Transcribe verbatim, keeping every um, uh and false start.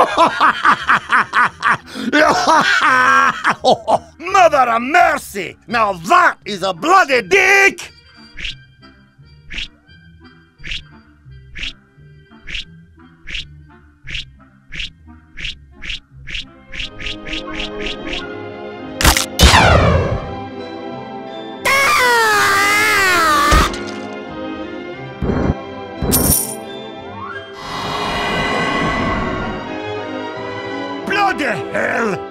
Mother of mercy! Now that is a bloody dick! Bloody hell!